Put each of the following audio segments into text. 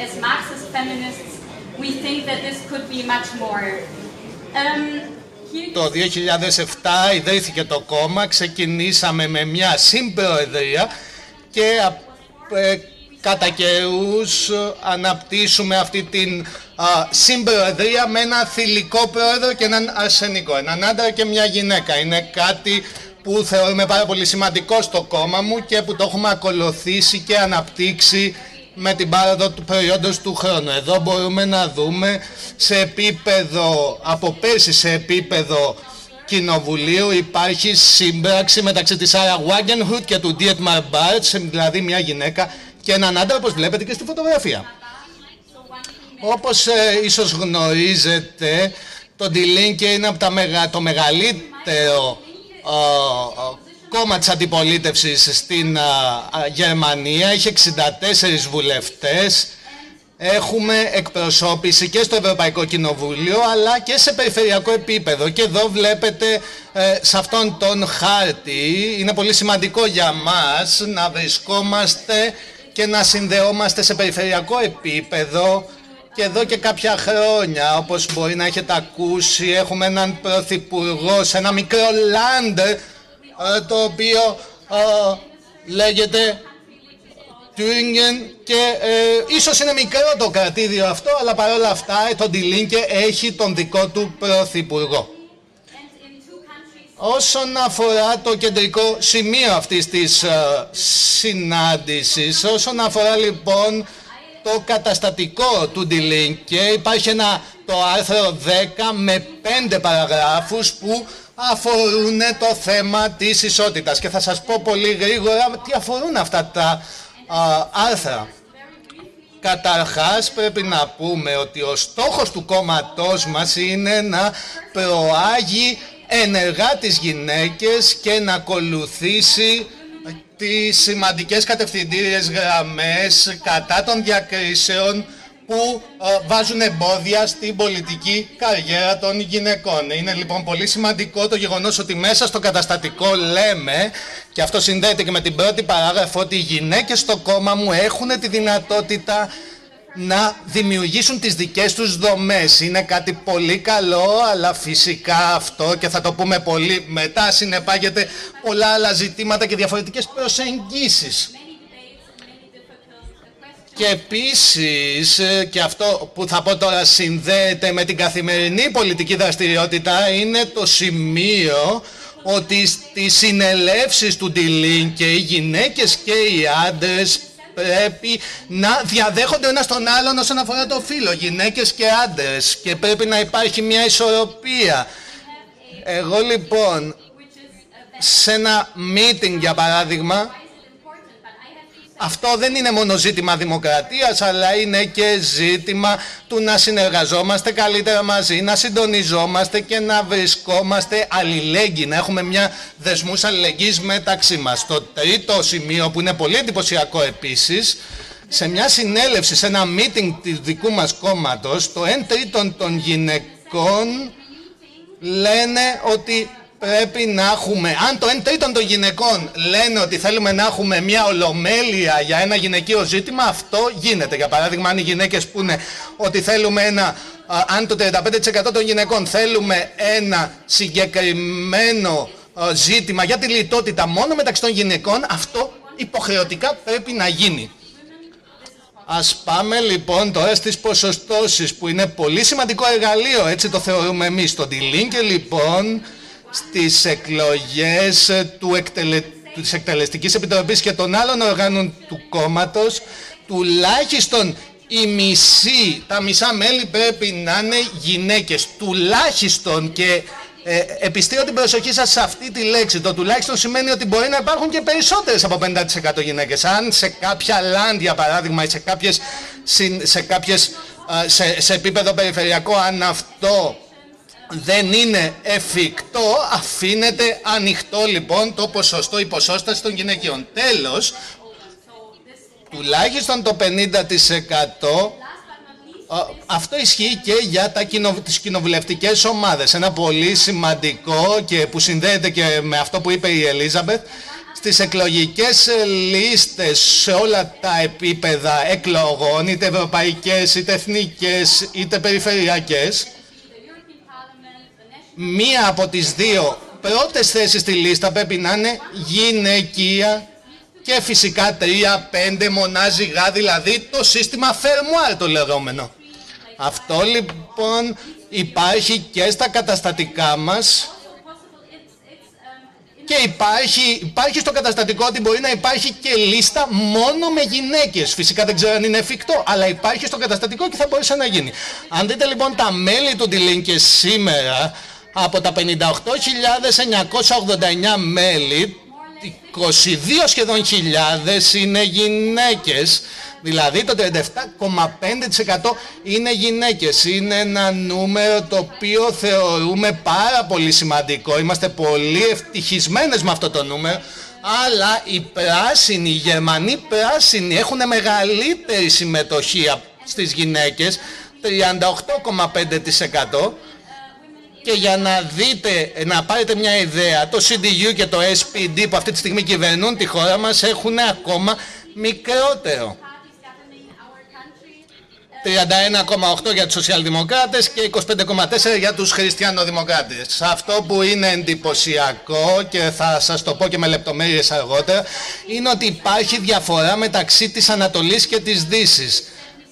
as Marxist feminists, we think that this could be much more. Το 2007 ιδρύθηκε το κόμμα, ξεκινήσαμε με μια συμπροεδρία και κατά καιρούς αναπτύσσουμε αυτή την συμπροεδρία με ένα θηλυκό πρόεδρο και έναν αρσενικό, έναν άντρα και μια γυναίκα. Είναι κάτι που θεωρούμε πάρα πολύ σημαντικό στο κόμμα μου και που το έχουμε ακολουθήσει και αναπτύξει με την πάροδο του προϊόντος του χρόνου. Εδώ μπορούμε να δούμε σε επίπεδο, από πέρσι σε επίπεδο κοινοβουλίου υπάρχει σύμπραξη μεταξύ της Άρα Wagenhut και του Dietmar Bartsch, δηλαδή μια γυναίκα και έναν άντρα, όπως βλέπετε και στη φωτογραφία. Όπως ίσως γνωρίζετε, το Die Linke είναι από το μεγαλύτερο κόμμα της αντιπολίτευσης στην Γερμανία. Έχει 64 βουλευτές. Έχουμε εκπροσώπηση και στο Ευρωπαϊκό Κοινοβούλιο αλλά και σε περιφερειακό επίπεδο. Και εδώ βλέπετε σε αυτόν τον χάρτη, είναι πολύ σημαντικό για μας να βρισκόμαστε και να συνδεόμαστε σε περιφερειακό επίπεδο. Και εδώ και κάποια χρόνια, όπως μπορεί να έχετε ακούσει, έχουμε έναν πρωθυπουργό σε ένα μικρό land, το οποίο λέγεται Thüringen και ίσως είναι μικρό το κρατήδιο αυτό, αλλά παρόλα αυτά το Die Linke έχει τον δικό του πρωθυπουργό. Όσον αφορά το κεντρικό σημείο αυτής της συνάντησης, όσον αφορά λοιπόν το καταστατικό του Die Linke, υπάρχει το άρθρο 10 με 5 παραγράφους που αφορούν το θέμα της ισότητας και θα σας πω πολύ γρήγορα τι αφορούν αυτά τα άρθρα. Καταρχάς πρέπει να πούμε ότι ο στόχος του κόμματός μας είναι να προάγει ενεργά τις γυναίκες και να ακολουθήσει τις σημαντικές κατευθυντήριες γραμμές κατά των διακρίσεων που βάζουν εμπόδια στην πολιτική καριέρα των γυναικών. Είναι λοιπόν πολύ σημαντικό το γεγονός ότι μέσα στο καταστατικό λέμε, και αυτό συνδέεται και με την πρώτη παράγραφο, ότι οι γυναίκες στο κόμμα μου έχουν τη δυνατότητα να δημιουργήσουν τις δικές τους δομές. Είναι κάτι πολύ καλό, αλλά φυσικά αυτό, και θα το πούμε πολύ μετά, συνεπάγεται πολλά άλλα ζητήματα και διαφορετικές προσεγγίσεις. Και επίσης, και αυτό που θα πω τώρα συνδέεται με την καθημερινή πολιτική δραστηριότητα, είναι το σημείο ότι στις συνελεύσεις του Die Linke οι γυναίκες και οι άντρες πρέπει να διαδέχονται ένας τον άλλον όσον αφορά το φύλο, γυναίκες και άντρες, και πρέπει να υπάρχει μια ισορροπία. Εγώ λοιπόν σε ένα meeting για παράδειγμα, αυτό δεν είναι μόνο ζήτημα δημοκρατίας, αλλά είναι και ζήτημα του να συνεργαζόμαστε καλύτερα μαζί, να συντονιζόμαστε και να βρισκόμαστε αλληλέγγυοι, να έχουμε μια δεσμούς αλληλεγγύης μεταξύ μας. Το τρίτο σημείο που είναι πολύ εντυπωσιακό επίσης, σε μια συνέλευση, σε ένα meeting του δικού μας κόμματος, το 1/3 των γυναικών λένε ότι πρέπει να έχουμε, αν το 1/3 των γυναικών λένε ότι θέλουμε να έχουμε μια ολομέλεια για ένα γυναικείο ζήτημα, αυτό γίνεται. Για παράδειγμα, αν οι γυναίκες πούνε ότι θέλουμε αν το 35% των γυναικών θέλουμε ένα συγκεκριμένο ζήτημα για τη λιτότητα μόνο μεταξύ των γυναικών, αυτό υποχρεωτικά πρέπει να γίνει. Ας πάμε λοιπόν τώρα στις ποσοστώσεις, που είναι πολύ σημαντικό εργαλείο, έτσι το θεωρούμε εμείς. Το Die Linke λοιπόν στις εκλογές της Εκτελεστικής Επιτροπής και των άλλων οργάνων του κόμματος, τουλάχιστον τα μισά μέλη πρέπει να είναι γυναίκες. Τουλάχιστον, και επιστρέφω την προσοχή σας σε αυτή τη λέξη. Το τουλάχιστον σημαίνει ότι μπορεί να υπάρχουν και περισσότερες από 50% γυναίκες. Αν σε κάποια land, για παράδειγμα, ή σε επίπεδο περιφερειακό, αν αυτό δεν είναι εφικτό, αφήνεται ανοιχτό λοιπόν το ποσοστό, η ποσόσταση των γυναικείων. Τέλος, τουλάχιστον το 50%, αυτό ισχύει και για τις κοινοβουλευτικές ομάδες. Ένα πολύ σημαντικό και που συνδέεται και με αυτό που είπε η Ελίζαμπεθ, στις εκλογικές λίστες σε όλα τα επίπεδα εκλογών, είτε ευρωπαϊκές, είτε εθνικές, είτε περιφερειακές, μία από τις δύο πρώτες θέσεις στη λίστα πρέπει να είναι γυναικεία και φυσικά 3-5 μονάζιγα, δηλαδή το σύστημα Fermoir το λεγόμενο. Αυτό λοιπόν υπάρχει και στα καταστατικά μας και υπάρχει στο καταστατικό ότι μπορεί να υπάρχει και λίστα μόνο με γυναίκες. Φυσικά δεν ξέρω αν είναι εφικτό, αλλά υπάρχει στο καταστατικό και θα μπορούσε να γίνει. Αν δείτε λοιπόν τα μέλη του Die Linke σήμερα, από τα 58.989 μέλη, 22 σχεδόν χιλιάδες είναι γυναίκες, δηλαδή το 37,5% είναι γυναίκες. Είναι ένα νούμερο το οποίο θεωρούμε πάρα πολύ σημαντικό, είμαστε πολύ ευτυχισμένες με αυτό το νούμερο, αλλά οι πράσινοι, οι Γερμανοί πράσινοι έχουν μεγαλύτερη συμμετοχή στις γυναίκες, 38,5%. Και για να δείτε, να πάρετε μια ιδέα, το CDU και το SPD που αυτή τη στιγμή κυβερνούν τη χώρα μας έχουν ακόμα μικρότερο. 31,8 για τους σοσιαλδημοκράτες και 25,4 για τους χριστιανοδημοκράτες. Αυτό που είναι εντυπωσιακό και θα σας το πω και με λεπτομέρειες αργότερα, είναι ότι υπάρχει διαφορά μεταξύ της Ανατολής και της Δύσης.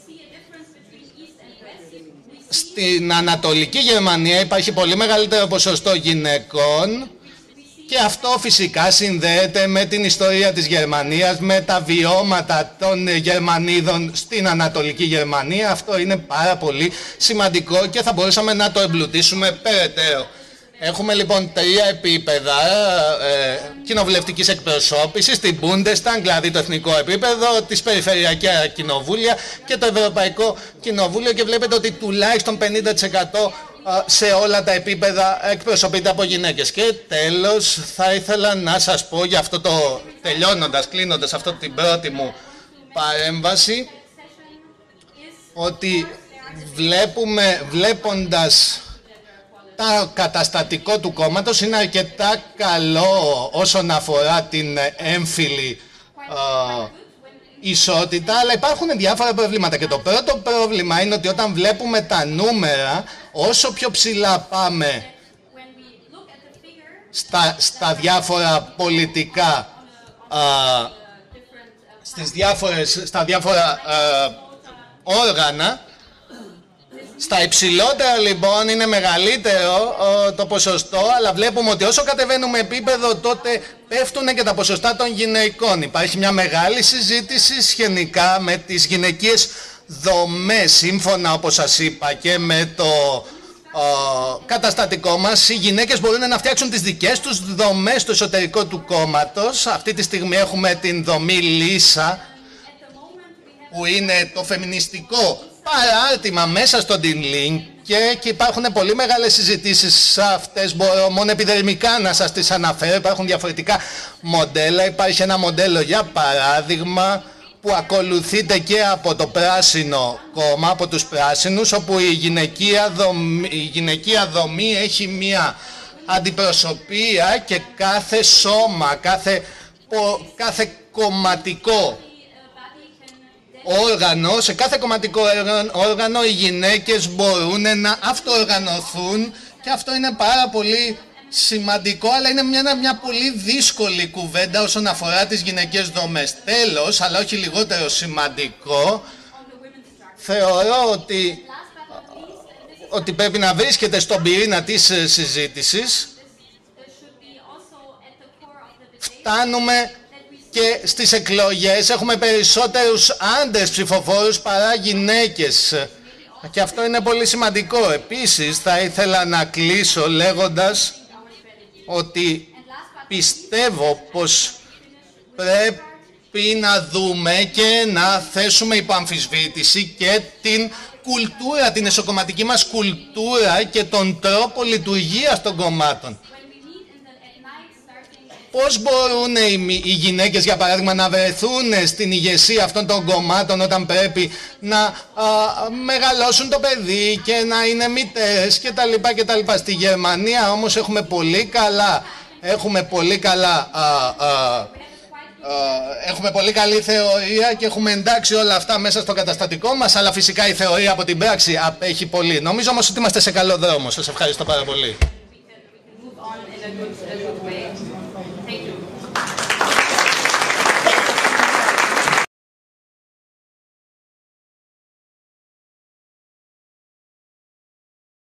Στην Ανατολική Γερμανία υπάρχει πολύ μεγαλύτερο ποσοστό γυναικών και αυτό φυσικά συνδέεται με την ιστορία της Γερμανίας, με τα βιώματα των Γερμανίδων στην Ανατολική Γερμανία. Αυτό είναι πάρα πολύ σημαντικό και θα μπορούσαμε να το εμπλουτίσουμε περαιτέρω. Έχουμε λοιπόν 3 επίπεδα κοινοβουλευτικής εκπροσώπησης, στην Bundestag, δηλαδή το εθνικό επίπεδο, τις περιφερειακά κοινοβούλια και το Ευρωπαϊκό Κοινοβούλιο, και βλέπετε ότι τουλάχιστον 50% σε όλα τα επίπεδα εκπροσωπείται από γυναίκες. Και τέλος θα ήθελα να σας πω για αυτό το, τελειώνοντας, κλείνοντας αυτό την πρώτη μου παρέμβαση, ότι βλέποντας το καταστατικό του κόμματος είναι αρκετά καλό όσον αφορά την έμφυλη ισότητα, αλλά υπάρχουν διάφορα προβλήματα. Και το πρώτο πρόβλημα είναι ότι όταν βλέπουμε τα νούμερα, όσο πιο ψηλά πάμε στα διάφορα πολιτικά, στα διάφορα όργανα, στα υψηλότερα λοιπόν είναι μεγαλύτερο το ποσοστό, αλλά βλέπουμε ότι όσο κατεβαίνουμε επίπεδο τότε πέφτουν και τα ποσοστά των γυναικών. Υπάρχει μια μεγάλη συζήτηση σχετικά με τις γυναικείες δομές. Σύμφωνα, όπως σας είπα, και με το καταστατικό μας, οι γυναίκες μπορούν να φτιάξουν τις δικές τους δομές στο εσωτερικό του κόμματος. Αυτή τη στιγμή έχουμε την δομή Λίσα, που είναι το φεμινιστικό παράρτημα μέσα στο Die Linke, και υπάρχουν πολύ μεγάλες συζητήσεις σε αυτές. Μπορώ μόνο επιδερμικά να σας τις αναφέρω. Υπάρχουν διαφορετικά μοντέλα. Υπάρχει ένα μοντέλο, για παράδειγμα, που ακολουθείται και από το Πράσινο Κόμμα, από τους Πράσινους, όπου η γυναικεία δομή έχει μία αντιπροσωπεία και κάθε σώμα, κάθε κομματικό όργανο, σε κάθε κομματικό όργανο οι γυναίκες μπορούν να αυτοοργανωθούν, και αυτό είναι πάρα πολύ σημαντικό, αλλά είναι μια πολύ δύσκολη κουβέντα όσον αφορά τις γυναικείες δομές. Τέλος, αλλά όχι λιγότερο σημαντικό, θεωρώ ότι πρέπει να βρίσκεται στον πυρήνα της συζήτησης. Φτάνουμε και στις εκλογές έχουμε περισσότερους άντρες ψηφοφόρους παρά γυναίκες, και αυτό είναι πολύ σημαντικό. Επίσης θα ήθελα να κλείσω λέγοντας ότι πιστεύω πως πρέπει να δούμε και να θέσουμε υπό αμφισβήτηση και την κουλτούρα, την εσωκομματική μας κουλτούρα και τον τρόπο λειτουργίας των κομμάτων. Πώς μπορούν οι γυναίκες, για παράδειγμα, να βρεθούν στην ηγεσία αυτών των κομμάτων όταν πρέπει να μεγαλώσουν το παιδί και να είναι μητέρες κτλ. Στη Γερμανία όμως έχουμε πολύ καλά Έχουμε πολύ καλή θεωρία και έχουμε εντάξει όλα αυτά μέσα στο καταστατικό μας, αλλά φυσικά η θεωρία από την πράξη απέχει πολύ. Νομίζω όμως ότι είμαστε σε καλό δρόμο. Σας ευχαριστώ πάρα πολύ. move on in a good way. Thank you.